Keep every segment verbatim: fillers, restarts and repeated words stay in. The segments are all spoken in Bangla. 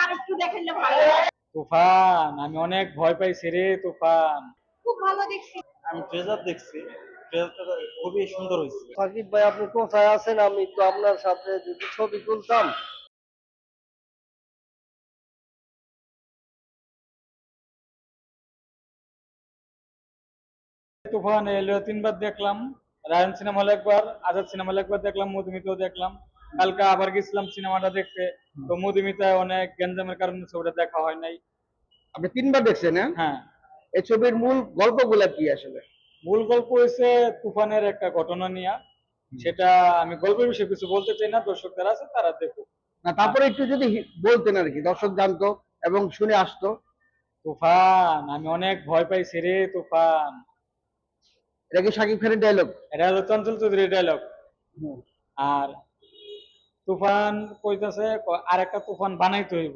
আরেকটু দেখাইলে ভালো হয়। তুফান, আমি অনেক ভয় পাইছি রে তুফান। খুব ভালো দেখছি। আমি ট্রেজার দেখছি, ট্রেজারটা খুবই সুন্দর হয়েছে। সাকিব ভাই, আপনি কোথায় আছেন? আমি তো আপনার সাথে যদি ছবি তুলতাম। তুফান এলো তিনবার দেখলাম। রায়ন সিনেমা হলে একবার, আজাদ সিনেমা হলে একবার দেখলাম, মধুমিতাও দেখলাম। কালকে আবার গেছিলাম সিনেমাটা দেখতে। তো মধুমিতায় অনেক গ্যাঞ্জামের কারণে ছবিটা দেখা হয় নাই। আপনি তিনবার দেখছেন? হ্যাঁ। হ্যাঁ, এই ছবির মূল গল্পগুলা কি আসলে? মূল গল্প হয়েছে তুফানের একটা ঘটনা নিয়ে। সেটা আমি গল্পের বিষয়ে কিছু বলতে চাই না, দর্শক যারা আছে তারা দেখুক। না, তারপরে একটু যদি হি- বলতেন আর কি, দর্শক জানতো এবং শুনে আসতো। তুফান, আমি অনেক ভয় পাইছি রে তুফান। এটা কি শাকিব খানের ডায়লগ? এটা হলো চঞ্চল চৌধুরীর ডায়লগ। আর তুফান কইতাছে আর একটা তুফান বানাইতে হইব।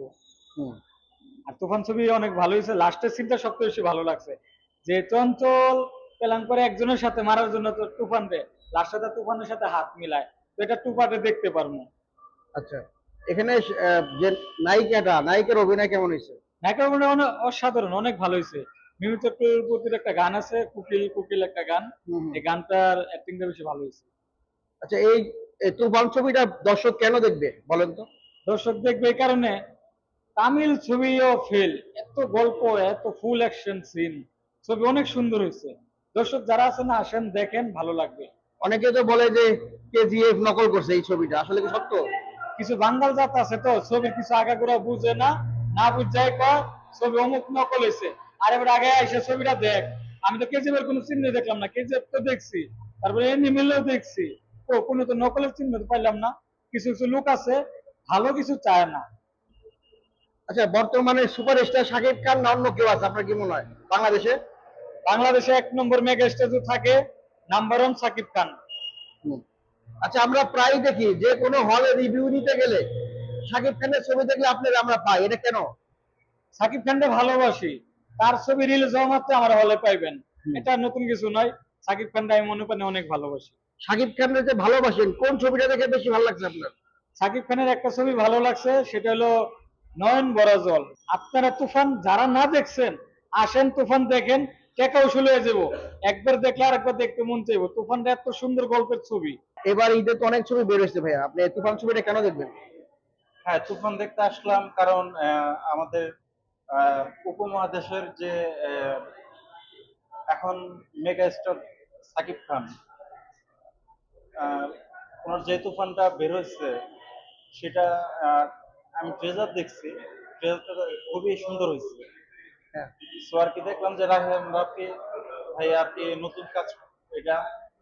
আর তুফান ছবি অনেক ভালো হয়েছে, লাস্টের সিনটা সবচেয়ে বেশি ভালো লাগছে। যে চঞ্চল প্ল্যান করে একজনের সাথে মারার জন্য তো তুফান রে, লাস্টে তুফানের সাথে হাত মিলায়। তো এটা টুপাটে দেখতে পারবো। আচ্ছা, এখানে আহ, যে নায়িকাটা, নায়িকার অভিনয় কেমন হয়েছে? নায়িকার অভিনয় অনেক অসাধারণ, অনেক ভালো হয়েছে। মিমি চক্রবর্তীর একটা গান আছে, কুকিল কুকিল একটা গান, এই গানটার অ্যাক্টিংটা বেশি ভালো হয়েছে। আচ্ছা, এই এই তুফান ছবিটা দর্শক কেন দেখবে বলেন তো? দর্শক দেখবে এই কারণে, তামিল ছবিও ফেল, এত গল্প, এত ফুল অ্যাকশন সিন, ছবি অনেক সুন্দর হয়েছে। দর্শক যারা আছেন আসেন, দেখেন, ভালো লাগবে। অনেকে তো বলে যে কেজিএফ নকল করছে এই ছবিটা, আসলে কি সত্য? কিছু বাঙ্গাল জাত আছে তো ছবির কিছু আগাগোড়া বুঝে না, না বুঝাই কয় ছবি অমুক নকল হয়েছে। আর এবার আগে এসে ছবিটা দেখ। আমি তো কেজিএফ এর কোনো চিহ্ন দেখলাম না, কেজিএফ তো দেখছি, তারপরে এনিমেলও দেখছি, ও কোনো তো নকলের চিহ্ন তো পাইলাম না। কিছু কিছু লোক আছে ভালো কিছু চায় না। আচ্ছা, বর্তমানে সুপারস্টার শাকিব খান না অন্য কেউ আছে আপনার কি মনে হয় বাংলাদেশে? বাংলাদেশে এক নম্বর মেগা স্টার থাকে, নাম্বার ওয়ান সাকিব খান। আচ্ছা, আমরা প্রায় দেখি যে কোনো হলে রিভিউ নিতে গেলে শাকিব খানের ছবি দেখলে আপনারা আমরা পাই, এটা কেন? সাকিব খানকে ভালোবাসি, তার ছবি রিলিজ হওয়া মাত্র আমার হলে পাইবেন, এটা নতুন কিছু নয়। সাকিব খানকে আমি মনে প্রাণে অনেক ভালোবাসি। শাকিব খানের যে ভালোবাসেন, কোন ছবিটা দেখে বেশি ভালো লাগছে আপনার? সাকিব খানের একটা ছবি ভালো লাগছে, সেটা হলো নয়ন বড় জল। আপনারা তুফান যারা না দেখছেন আসেন, তুফান দেখেন, টাকা উসুল হয়ে যাবো। একবার দেখলে আর একবার দেখতে মন চাইবো। তুফানটা এত সুন্দর গল্পের ছবি। এবার ঈদে তো অনেক ছবি বের হয়েছে ভাইয়া, আপনি তুফান ছবিটা কেন দেখবেন? হ্যাঁ, তুফান দেখতে আসলাম কারণ আহ, আমাদের আহ, উপমহাদেশের যে আহ, এখন মেগা স্টার সাকিব খান, আহ, ওনার যে তুফানটা বের হয়েছে সেটা আহ, আমি ট্রেজার দেখছি, ট্রেজারটা খুবই সুন্দর হয়েছে। হ্যাঁ। সো আর কি দেখলাম যে রাহেম রাফি ভাই আর কি নতুন কাজ, এটা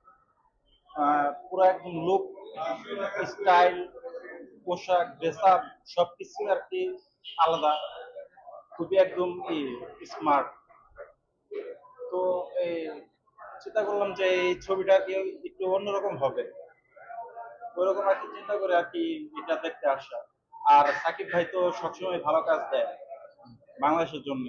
আহ, পুরো একদম লুক, স্টাইল, পোশাক, ড্রেস আপ সবকিছু আর কি আলাদা, খুবই একদম স্মার্ট। তো এই চিন্তা করলাম যে এই ছবিটা কি একটু অন্যরকম হবে, ওইরকম আর কি চিন্তা করে আর কি এটা দেখতে আসা। আর সাকিব ভাই তো সবসময় ভালো কাজ দেয় বাংলাদেশের জন্য।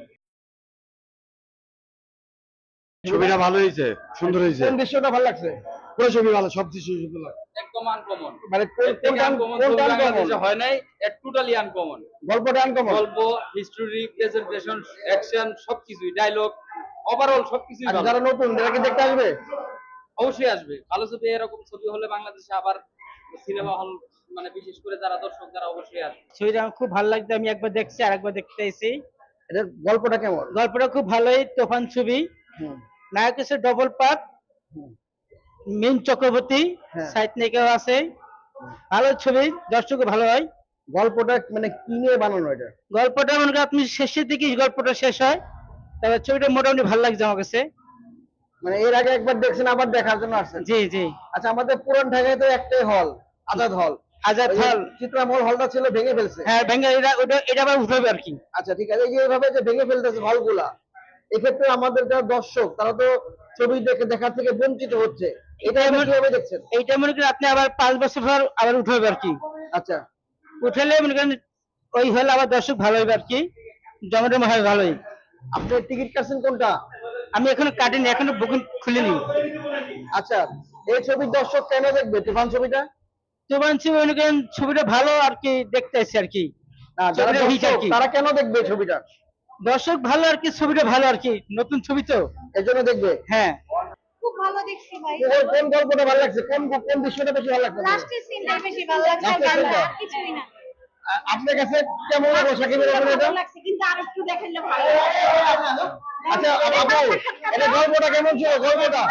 ছবিটা ভালো হয়েছে, সুন্দর হয়েছে। কোন দৃশ্যটা ভালো লাগছে? পুরো ছবি ভালো, সব দৃশ্য সুন্দর লাগে। একদম আনকমন, মানে কোন- কোনটা কোনটা uncommon? হয় নাই, টোটালি আনকমন। গল্পটা আনকমন? গল্প, হিস্টোরি, প্রেজেন্টেশন, অ্যাকশন সবকিছুই, ডায়লগ, ওভারঅল সবকিছুই আচ্ছা, ভালো। যারা নতুন তারা কি দেখতে আসবে? অবশ্যই আসবে, ভালো ছবি, এরকম ছবি হলে বাংলাদেশে আবার সিনেমা হল, মানে বিশেষ করে যারা দর্শক যারা, অবশ্যই আসবে। ছবিটা আমার খুব ভালো লাগতো, আমি একবার দেখছি আর একবার দেখতে এসেছি। এটার গল্পটা কেমন? গল্পটা খুব ভালোই, তুফান ছবি। নায়ক হচ্ছে ডবল পার্ট, মিম চক্রবর্তী, হ্যাঁ। সাইড নায়িকাও আছে। ভালো ছবি, দর্শকও ভালো হয়। গল্পটা মানে কি নিয়ে বানানো এটা? গল্পটা মনে করেন আপনি শেষের দিকে গল্পটা শেষ হয়, তবে ছবিটা মোটামুটি ভালো লাগছে আমার কাছে। মানে এর আগে একবার দেখছেন, আবার দেখার জন্য আসছেন? জি জি। আচ্ছা, আমাদের পুরান ঢাকায় তো একটাই হল, আজাদ হল। আজাদ ওই যে হল, চিত্রামল হলটা ছিল, ভেঙে ফেলছে। হ্যাঁ ভেঙে, এটা ওটা এটা আবার উঠাবে আর কি। আচ্ছা, ঠিক আছে, এই যে এইভাবে যে ভেঙে ফেলতেছে হলগুলা, এক্ষেত্রে আমাদের যারা দর্শক তারা তো ছবি দেখে দেখার থেকে বঞ্চিত হচ্ছে, এটা এটা আপনি এমন- কিভাবে দেখছেন? এইটা মনে করেন আপনি আবার পাঁচ বছর পর আবার উঠাবে আর কি। আচ্ছা, উঠালে মনে করেন ওই হলে আবার দর্শক ভালো হবে আর কি, জমজম হয় ভালোই। আপনি টিকিট কাটছেন কোনটা? আমি এখনো কাটিনি, এখনো বুকিং খুলিনি। আচ্ছা, এই ছবির দর্শক কেন দেখবে তুফান ছবিটা? তুফান ছবি মনে করেন ছবিটা ভালো আর কি, দেখতে আসছে আর কি। না, যারা ছবিটা hit আর দর্শক কি। তারা কেন দেখবে ছবিটা? দর্শক ভালো আর কি, ছবিটা ভালো আর কি, নতুন ছবি তো। এর জন্য দেখবে। হ্যাঁ, খুব ভালো দেখছি ভাই। কোন কোন গল্পটা ভালো লাগছে, কোন কোন দৃশ্যটা বেশি ভালো লাগছে আপনার? লাস্টের সিনটা বেশি ভালো লাগছে, আর Last এর ভালো scene টা? আর কিছুই না। আ- আপনার কাছে কেমন লাগলো শাকিবের অভিনয়টা? ভালো লাগছে, কিন্তু আর একটু দেখাইলে ভালো লাগতো। আচ্ছা আপু, এটা গল্পটা কেমন ছিল গল্পটা?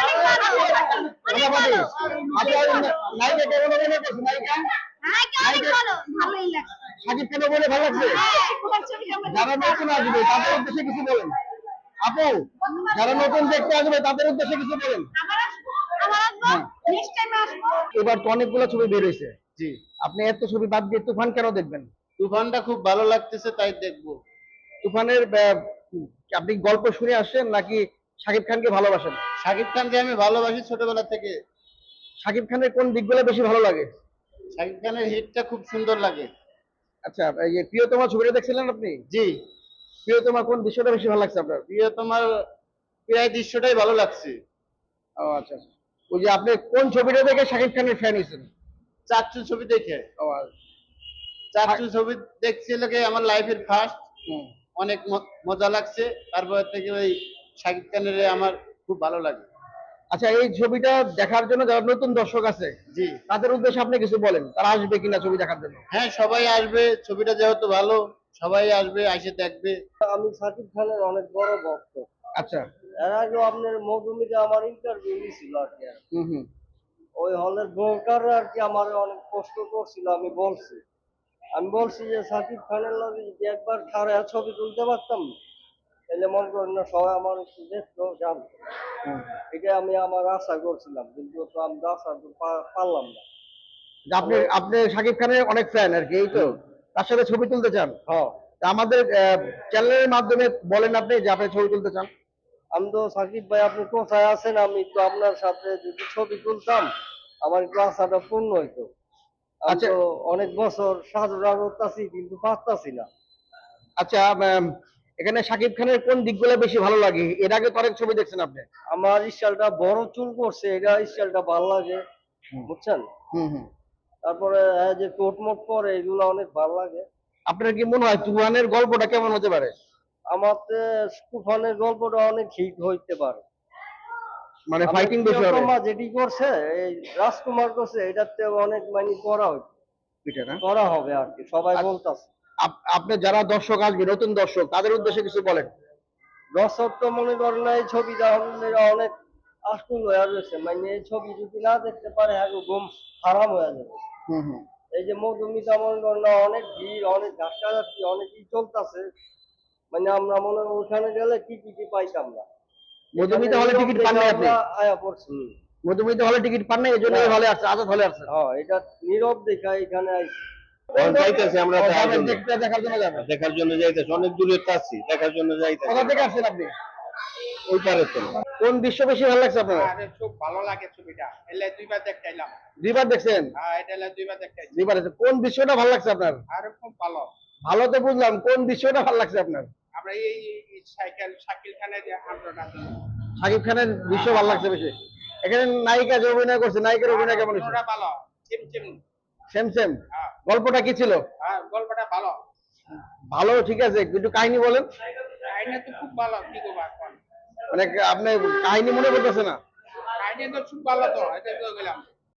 অনেক ফাটাফাটি। ভালো। আচ্ছা নায়িকা কেমন অভিনয় করছে নায়িকা? নায়িকা অনেক ভালো, ভালোই লাগছে। শাকিব খান অভিনয় ভালো লাগছে? হ্যাঁ, পুরো ছবিটা আমার যারা নতুন আসবে তাদের উদ্দেশ্যে কিছু বলেন আপু, যারা নতুন দেখতে আসবে তাদের উদ্দেশ্যে কিছু বলেন। আবার আসবো, আবার আসবো, নেক্সট টাইম আসবো। এবার তো অনেকগুলো ছবি বের হয়েছে, জি, আপনি এত ছবি বাদ দিয়ে তুফান কেন দেখবেন? তুফানটা খুব ভালো লাগতেছে তাই দেখবো। তুফানের আহ, আপনি গল্প শুনে আসছেন নাকি শাকিব খানকে ভালোবাসেন? শাকিব খানকে আমি ভালোবাসি ছোটবেলা থেকে। শাকিব খানের কোন দিকগুলো বেশি ভালো লাগে? শাকিব খানের হিটটা খুব সুন্দর লাগে। আচ্ছা, এই যে প্রিয়তমা ছবিটা দেখছিলেন আপনি? জি, প্রিয়তমা কোন দৃশ্যটা বেশি ভালো লাগছে আপনার? প্রিয় তোমার প্রায় দৃশ্যটাই ভালো লাগছে। ও আচ্ছা আচ্ছা। ওই যে আপনি কোন ছবিটা দেখে শাকিব খানের ফ্যান হয়েছেন? চাচ্চু ছবি দেখে, ও আচ্ছা। চাচ্চু ছবি দেখছি লাগে আমার লাইফের ফার্স্ট, হুম। অনেক ম- মজা লাগছে। তারপর থেকে ওই শাকিব খানের আমার খুব ভালো লাগে। আচ্ছা, এই ছবিটা দেখার জন্য যারা নতুন দর্শক আছে জি, তাদের উদ্দেশ্যে আপনি কিছু বলেন, তারা আসবে কিনা ছবি দেখার জন্য? হ্যাঁ সবাই আসবে, ছবিটা যেহেতু ভালো সবাই আসবে, এসে দেখবে। আমি সাকিব খানের অনেক বড় ভক্ত। আচ্ছা। এর আগে আপনার মধুমিতা আমার ইন্টারভিউ নিয়েছিল আর কি। হুম হুম। ওই হলের ব্রোকার আর কি আমার অনেক কষ্ট করছিল, আমি বলছি আমি বলছি যে সাকিব খানের লগে যদি একবার খাড়া ছবি তুলতে পারতাম তাহলে মনে করেন না সবাই আমার একটু দেখতো জানতো। এটা আমি আমার আশা করছিলাম, কিন্তু তো আমি আশা তো পা- পারলাম না। যে আপনি আপনি শাকিব খানের অনেক ফ্যান আর কি, এই তো তার সাথে ছবি তুলতে চান? হ্যাঁ, তা আমাদের চ্যানেলের মাধ্যমে বলেন আপনি যে আপনি ছবি তুলতে চান। আমি তো সাকিব ভাই আপনি কোথায় আছেন, আমি তো আপনার সাথে যদি ছবি তুলতাম আমার একটু আশাটা পূর্ণ হইতো। আমি আচ্ছা। তো অনেক বছর সাধনা করতেছি কিন্তু পারতাছি না। আচ্ছা, উম, এখানে শাকিব খানের কোন দিকগুলো বেশি ভালো লাগে? এর আগে তো অনেক ছবি দেখছেন আপনি। আমার স্টাইলটা বড় চুল করছে, এটা স্টাইলটা ভালো লাগে, বুঝছেন? হুম হুম। তারপরে হ্যাঁ, যে কোট মোট পরে এগুলো অনেক ভালো লাগে। আপনার কি মনে হয় তুফানের গল্পটা কেমন হতে পারে? আমার তুফানের গল্পটা অনেক হিট হইতে পারে। মানে ফাইটিং বেশি হবে প্রিয়তমা যেটি করছে এই রাজকুমার করছে এটাতে অনেক মানে করা হইছে, এটা না? করা হবে আর কি, সবাই আচ্ছা। বলতাছে। আপ- আপনি যারা দর্শক আসবে, নতুন দর্শক, তাদের উদ্দেশ্যে কিছু বলেন। দর্শক তো মনে করেন না এই ছবিটা হলে অনেক আশকুল হয়ে রয়েছে, মানে এই ছবি যদি না দেখতে পারে হ্যাঁ ঘুম হারাম হয়ে যাবে। হুম হুম। এই যে মধুমিতা মনে করেন না অনেক ভিড়, অনেক ধাক্কা ধাক্কি, অনেকই চলতেছে, মানে আমরা মনে হয় ওখানে গেলে টিকিটই পাইতাম না। মধুমিতা হলে টিকিট পান নাই আপনি? আমরা আয়া পড়ছি। মধুমিতা হলে টিকিট পান নাই, এই জন্য হলে আসছে, আজাদ হলে আসছে। হ্যাঁ, এটা নীরব দেখা এখানে আইছি। যাইতেছি আমরা ও, দেখার যাবেন, জন্য। দেখতে দেখার জন্য যাবেন। দেখার জন্য যাইতেছি, অনেক দূরে আছি, দেখার জন্য যাইতেছি। কোথা থেকে আসছেন আপনি? ওই পারে তো। কোন দৃশ্য বেশি ভালো লাগছে আপনার? খুব ভালো লাগে ছবিটা, এলে দুইবার দেখতে এলাম। দুইবার দেখছেন? হ্যাঁ, এটা এলে দুইবার দেখতে এলাম। দুইবার দেখছেন। কোন দৃশ্যটা ভালো লাগছে আপনার? আর খুব ভালো। ভালো তো বুঝলাম, কোন দৃশ্যটা ভালো লাগছে আপনার? আমরা এই এই সাইকেল শাকিল খানের যে আন্দোলন, শাকিব খানের দৃশ্য ভালো লাগছে বেশি। এখানে নায়িকা যে অভিনয় করছে, নায়িকার অভিনয় কেমন হয়েছে? ওটা ভালো, চিম চিম। Same same. হ্যাঁ, গল্পটা কি ছিল? হ্যাঁ, গল্পটা ভালো। ভালো, ঠিক আছে, একটু কাহিনী বলেন। কাহিনী তো খুব ভালো, কি করবো এখন। মানে আপনি কাহিনী মনে করতেছে না? কাহিনী তো খুব ভালো, তো এটা তো গেলাম।